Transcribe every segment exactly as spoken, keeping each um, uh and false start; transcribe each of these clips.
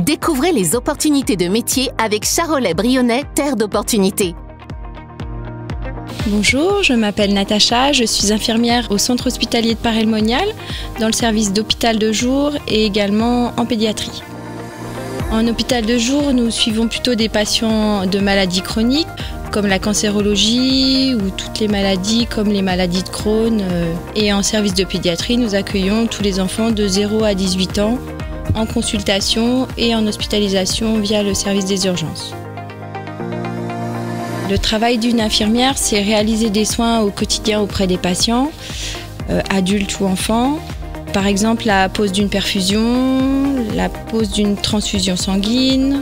Découvrez les opportunités de métier avec Charolais-Brionnais, terre d'opportunités. Bonjour, je m'appelle Natacha, je suis infirmière au centre hospitalier de Paray-le-Monial, dans le service d'hôpital de jour et également en pédiatrie. En hôpital de jour, nous suivons plutôt des patients de maladies chroniques, comme la cancérologie ou toutes les maladies comme les maladies de Crohn. Et en service de pédiatrie, nous accueillons tous les enfants de zéro à dix-huit ans en consultation et en hospitalisation via le service des urgences. Le travail d'une infirmière, c'est réaliser des soins au quotidien auprès des patients, euh, adultes ou enfants. Par exemple, la pose d'une perfusion, la pose d'une transfusion sanguine,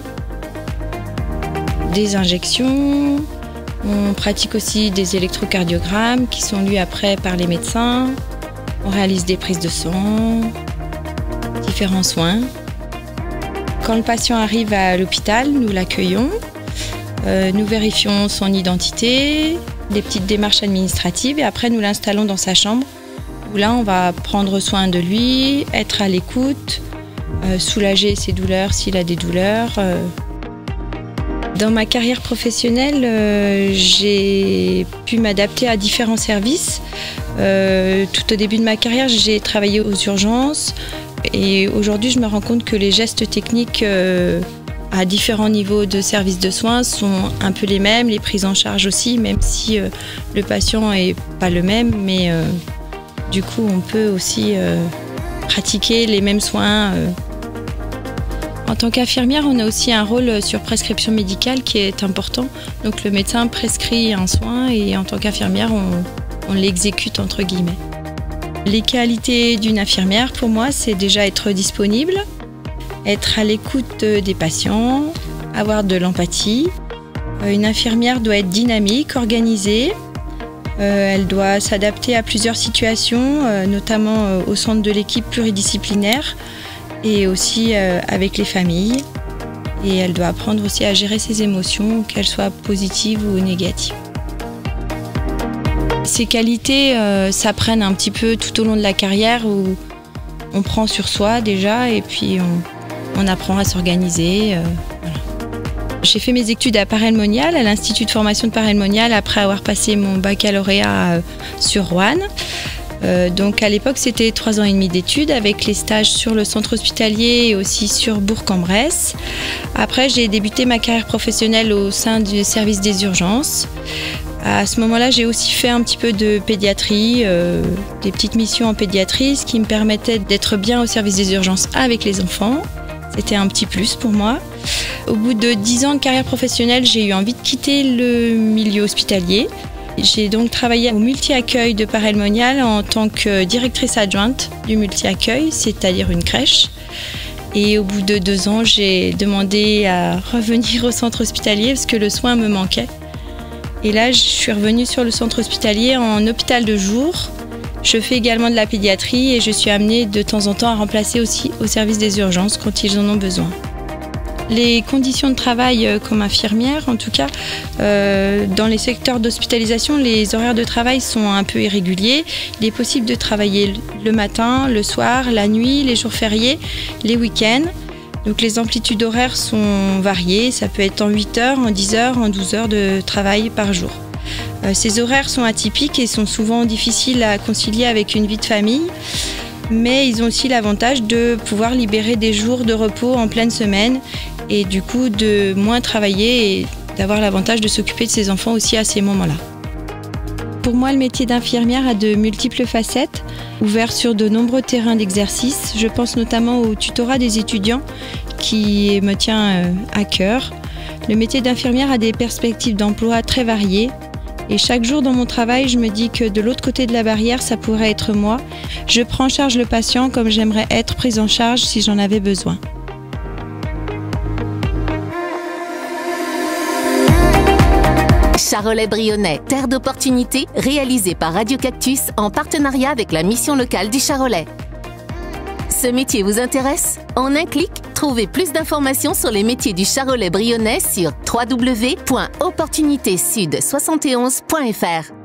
des injections. On pratique aussi des électrocardiogrammes qui sont lus après par les médecins. On réalise des prises de sang, différents soins. Quand le patient arrive à l'hôpital, nous l'accueillons. Euh, nous vérifions son identité, des petites démarches administratives et après nous l'installons dans sa chambre où là on va prendre soin de lui, être à l'écoute, euh, soulager ses douleurs s'il a des douleurs. Euh. Dans ma carrière professionnelle, euh, j'ai pu m'adapter à différents services. Euh, tout au début de ma carrière, j'ai travaillé aux urgences et aujourd'hui je me rends compte que les gestes techniques euh, à différents niveaux de services de soins sont un peu les mêmes, les prises en charge aussi, même si euh, le patient n'est pas le même, mais euh, du coup on peut aussi euh, pratiquer les mêmes soins. Euh. En tant qu'infirmière, on a aussi un rôle sur prescription médicale qui est important. Donc le médecin prescrit un soin et en tant qu'infirmière, on, on l'exécute entre guillemets. Les qualités d'une infirmière, pour moi, c'est déjà être disponible, être à l'écoute des patients, avoir de l'empathie. Une infirmière doit être dynamique, organisée. Elle doit s'adapter à plusieurs situations, notamment au centre de l'équipe pluridisciplinaire et aussi avec les familles. Et elle doit apprendre aussi à gérer ses émotions, qu'elles soient positives ou négatives. Ces qualités euh, s'apprennent un petit peu tout au long de la carrière où on prend sur soi déjà et puis on, on apprend à s'organiser. Euh, voilà. J'ai fait mes études à Paray-le-Monial, à l'Institut de formation de Paray-le-Monial, après avoir passé mon baccalauréat euh, sur Roanne. Euh, donc à l'époque, c'était trois ans et demi d'études avec les stages sur le centre hospitalier et aussi sur Bourg-en-Bresse. Après, j'ai débuté ma carrière professionnelle au sein du service des urgences. À ce moment-là, j'ai aussi fait un petit peu de pédiatrie, euh, des petites missions en pédiatrie, ce qui me permettait d'être bien au service des urgences avec les enfants. C'était un petit plus pour moi. Au bout de dix ans de carrière professionnelle, j'ai eu envie de quitter le milieu hospitalier. J'ai donc travaillé au multi-accueil de Paray-le-Monial en tant que directrice adjointe du multi-accueil, c'est-à-dire une crèche. Et au bout de deux ans, j'ai demandé à revenir au centre hospitalier parce que le soin me manquait. Et là, je suis revenue sur le centre hospitalier en hôpital de jour. Je fais également de la pédiatrie et je suis amenée de temps en temps à remplacer aussi au service des urgences quand ils en ont besoin. Les conditions de travail comme infirmière, en tout cas, euh, dans les secteurs d'hospitalisation, les horaires de travail sont un peu irréguliers. Il est possible de travailler le matin, le soir, la nuit, les jours fériés, les week-ends. Donc les amplitudes horaires sont variées, ça peut être en huit heures, en dix heures, en douze heures de travail par jour. Euh, ces horaires sont atypiques et sont souvent difficiles à concilier avec une vie de famille, mais ils ont aussi l'avantage de pouvoir libérer des jours de repos en pleine semaine et du coup de moins travailler et d'avoir l'avantage de s'occuper de ses enfants aussi à ces moments-là. Pour moi, le métier d'infirmière a de multiples facettes, ouvert sur de nombreux terrains d'exercice. Je pense notamment au tutorat des étudiants qui me tient à cœur. Le métier d'infirmière a des perspectives d'emploi très variées. Et chaque jour dans mon travail, je me dis que de l'autre côté de la barrière, ça pourrait être moi. Je prends en charge le patient comme j'aimerais être prise en charge si j'en avais besoin. Charolais-Brionnais, terre d'opportunités, réalisé par Radio Cactus en partenariat avec la mission locale du Charolais. Ce métier vous intéresse? En un clic, trouvez plus d'informations sur les métiers du Charolais-Brionnais sur w w w point opportunité sud soixante et onze point f r.